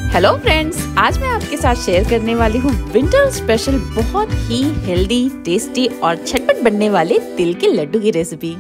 Hello friends, आज मैं आपके साथ शेयर करने वाली हूँ विंटर स्पेशल बहुत ही हेल्दी, टेस्टी और झटपट बनने वाले तिल के लड्डू की रेसिपी।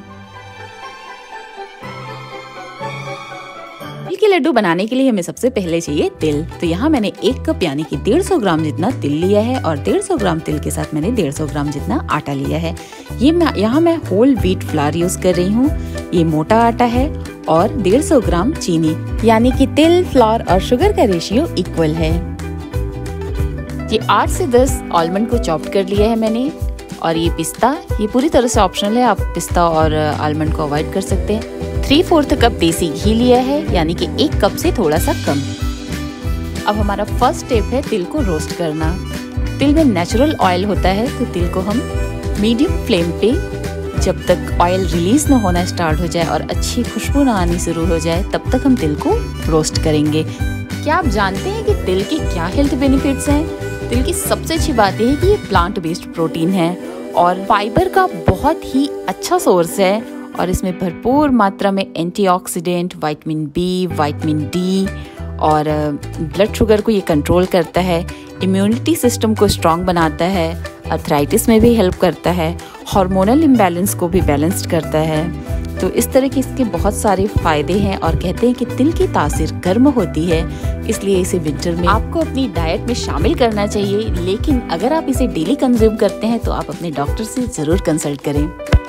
तिल के लड्डू बनाने के लिए हमें सबसे पहले चाहिए तिल। तो यहाँ मैंने 1 कप यानी कि 150 ग्राम जितना तिल लिया है और 150 ग्राम तिल के साथ मैंने 150 ग्राम जितना आटा लिया है। यहाँ मैं होल व्हीट फ्लावर यूज कर रही हूँ। ये मोटा आटा है और 150 ग्राम चीनी, यानी कि तिल, फ्लावर और शुगर का रेशियो इक्वल है। ये 8 से 10 आलमंड को चॉप्ड कर लिया है मैंने। और ये पिस्ता, ये पूरी तरह से ऑप्शनल है, आप पिस्ता और आलमंड को अवॉइड कर सकते हैं। 3/4 कप देसी घी लिया है, यानी कि 1 कप से थोड़ा सा कम। अब हमारा फर्स्ट स्टेप है तिल को रोस्ट करना। तिल में नेचुरल ऑयल होता है, तो तिल को हम मीडियम फ्लेम पे जब तक ऑयल रिलीज न होना स्टार्ट हो जाए और अच्छी खुशबू ना आनी शुरू हो जाए तब तक हम तिल को रोस्ट करेंगे। क्या आप जानते हैं कि तिल के क्या हेल्थ बेनिफिट्स हैं? तिल की सबसे अच्छी बात यह है कि ये प्लांट बेस्ड प्रोटीन है और फाइबर का बहुत ही अच्छा सोर्स है और इसमें भरपूर मात्रा में antioxidant, vitamin B, vitamin D और ब्लड शुगर को ये कंट्रोल करता है, इम्यूनिटी सिस्टम को स्ट्रॉन्ग बनाता है, अर्थराइटिस में भी हेल्प करता है, हार्मोनल इम्बैलेंस को भी बैलेंस्ड करता है। तो इस तरह के इसके बहुत सारे फायदे हैं और कहते हैं कि तिल की तासीर गर्म होती है, इसलिए इसे विंटर में आपको अपनी डाइट में शामिल करना चाहिए। लेकिन अगर आप इसे डेली कंज्यूम करते हैं तो आप अपने डॉक्टर से जरूर कंसल्ट करें।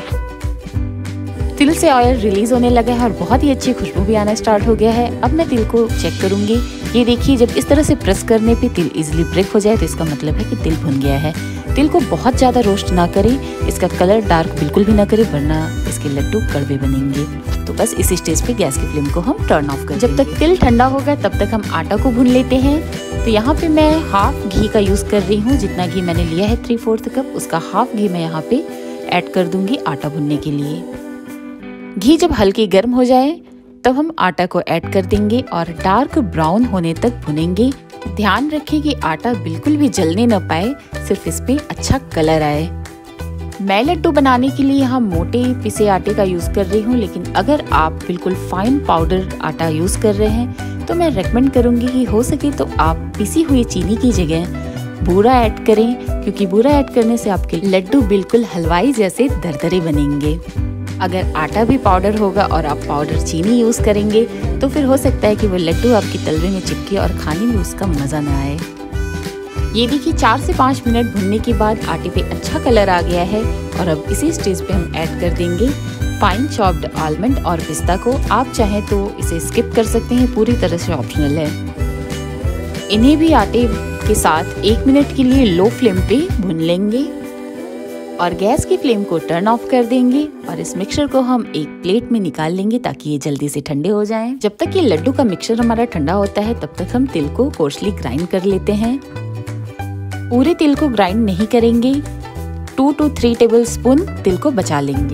तिल से ऑयल रिलीज होने लगा है और बहुत ही अच्छी खुशबू भी आना स्टार्ट हो गया है। अब मैं तिल को चेक करूंगी। ये देखिए, जब इस तरह से प्रेस करने पे तिल इजीली ब्रेक हो जाए तो इसका मतलब है कि तिल भुन गया है। तिल को बहुत ज़्यादा रोस्ट ना करें, इसका कलर डार्क बिल्कुल भी ना करें, वरना इसके लड्डू कड़वे बनेंगे। तो बस इसी स्टेज पे गैस की फ्लेम को हम टर्न ऑफ कर। जब तक तिल ठंडा होगा तब तक हम आटा को भून लेते हैं। तो यहाँ पे मैं हाफ घी का यूज़ कर रही हूँ। जितना घी मैंने लिया है 3/4 कप, उसका हाफ घी मैं यहाँ पे ऐड कर दूंगी आटा भुनने के लिए। घी जब हल्की गर्म हो जाए तब हम आटा को ऐड कर देंगे और डार्क ब्राउन होने तक भुनेंगे। ध्यान रखें कि आटा बिल्कुल भी जलने न पाए, सिर्फ इस पे अच्छा कलर आए। मैं लड्डू बनाने के लिए यहाँ मोटे पिसे आटे का यूज कर रही हूँ, लेकिन अगर आप बिल्कुल फाइन पाउडर आटा यूज कर रहे हैं तो मैं रेकमेंड करूँगी कि हो सके तो आप पिसी हुई चीनी की जगह बूरा ऐड करें, क्योंकि बूरा ऐड करने से आपके लड्डू बिल्कुल हलवाई जैसे दरदरे बनेंगे। अगर आटा भी पाउडर होगा और आप पाउडर चीनी यूज करेंगे तो फिर हो सकता है कि वो लड्डू आपकी तलवे में चिपके और खाने में उसका मजा ना आए। ये देखिए, 4 से 5 मिनट भुनने के बाद आटे पे अच्छा कलर आ गया है और अब इसी स्टेज पे हम ऐड कर देंगे फाइन चॉप्ड आलमंड और पिस्ता को। आप चाहें तो इसे स्किप कर सकते हैं, पूरी तरह से ऑप्शनल है। इन्हें भी आटे के साथ 1 मिनट के लिए लो फ्लेम पे भून लेंगे और गैस की फ्लेम को टर्न ऑफ कर देंगे और इस मिक्सचर को हम एक प्लेट में निकाल लेंगे ताकि ये जल्दी से ठंडे हो जाएं। जब तक ये लड्डू का मिक्सचर हमारा ठंडा होता है तब तक हम तिल को कोर्सली ग्राइंड कर लेते हैं। पूरे तिल को ग्राइंड नहीं करेंगे, 2 to 3 टेबल स्पून तिल को बचा लेंगे।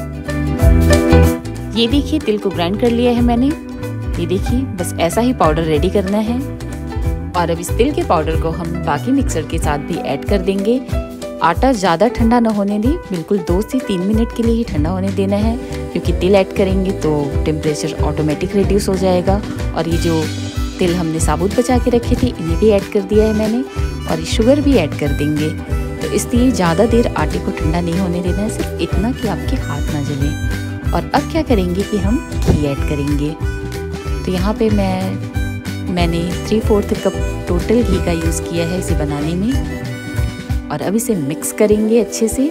ये देखिए, तिल को ग्राइंड कर लिया है मैंने। ये देखिए, बस ऐसा ही पाउडर रेडी करना है और अब इस तिल के पाउडर को हम बाकी मिक्सर के साथ भी ऐड कर देंगे। आटा ज़्यादा ठंडा न होने दें, बिल्कुल 2 से 3 मिनट के लिए ही ठंडा होने देना है, क्योंकि तिल ऐड करेंगे तो टेम्परेचर ऑटोमेटिक रिड्यूस हो जाएगा। और ये जो तिल हमने साबुत बचा के रखे थे इन्हें भी ऐड कर दिया है मैंने और ये शुगर भी ऐड कर देंगे। तो इसलिए ज़्यादा देर आटे को ठंडा नहीं होने देना है, सिर्फ इतना कि आपके हाथ ना जलें। और अब क्या करेंगे कि हम घी ऐड करेंगे। तो यहाँ पे मैंने 3/4 कप टोटल घी का यूज़ किया है इसे बनाने में और अब इसे मिक्स करेंगे अच्छे से।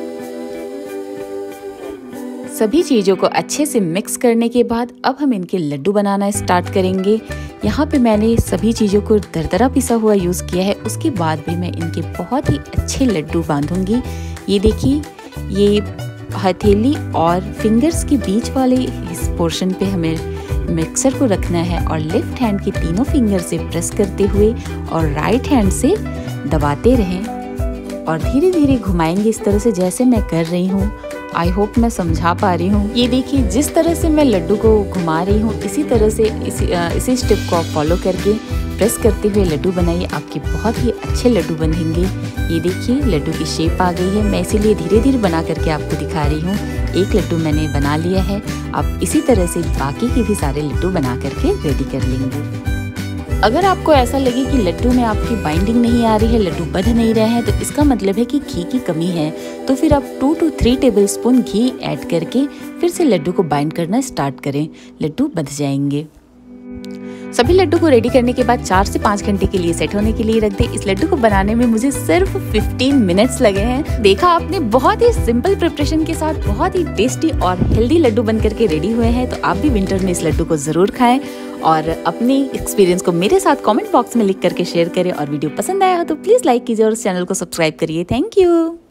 सभी चीज़ों को अच्छे से मिक्स करने के बाद अब हम इनके लड्डू बनाना स्टार्ट करेंगे। यहाँ पे मैंने सभी चीज़ों को दरदरा पिसा हुआ यूज़ किया है, उसके बाद भी मैं इनके बहुत ही अच्छे लड्डू बांधूंगी। ये देखिए, ये हथेली और फिंगर्स के बीच वाले इस पोर्शन पे हमें मिक्सर को रखना है और लेफ्ट हैंड के तीनों फिंगर से प्रेस करते हुए और राइट हैंड से दबाते रहें और धीरे धीरे घुमाएंगे इस तरह से जैसे मैं कर रही हूँ। आई होप मैं समझा पा रही हूँ। ये देखिए, जिस तरह से मैं लड्डू को घुमा रही हूँ इसी तरह से इसी स्टेप को आप फॉलो करके प्रेस करते हुए लड्डू बनाइए, आपके बहुत ही अच्छे लड्डू बनेंगे। ये देखिए, लड्डू की शेप आ गई है। मैं इसीलिए धीरे धीरे बना करके आपको दिखा रही हूँ। एक लड्डू मैंने बना लिया है, आप इसी तरह से बाकी के भी सारे लड्डू बना करके रेडी कर लेंगे। अगर आपको ऐसा लगे कि लड्डू में आपकी बाइंडिंग नहीं आ रही है, लड्डू बंध नहीं रहे हैं, तो इसका मतलब है कि घी की कमी है। तो फिर आप 2 to 3 टेबलस्पून घी ऐड करके फिर से लड्डू को बाइंड करना स्टार्ट करें, लड्डू बंध जाएंगे। सभी लड्डू को रेडी करने के बाद 4 से 5 घंटे के लिए सेट होने के लिए रख दें। इस लड्डू को बनाने में मुझे सिर्फ 15 मिनट्स लगे हैं। देखा आपने, बहुत ही सिंपल प्रिपरेशन के साथ बहुत ही टेस्टी और हेल्दी लड्डू बन करके रेडी हुए हैं। तो आप भी विंटर में इस लड्डू को जरूर खाएं और अपने एक्सपीरियंस को मेरे साथ कमेंट बॉक्स में लिख करके शेयर करें। और वीडियो पसंद आया हो तो प्लीज लाइक कीजिए और इस चैनल को सब्सक्राइब करिए। Thank you.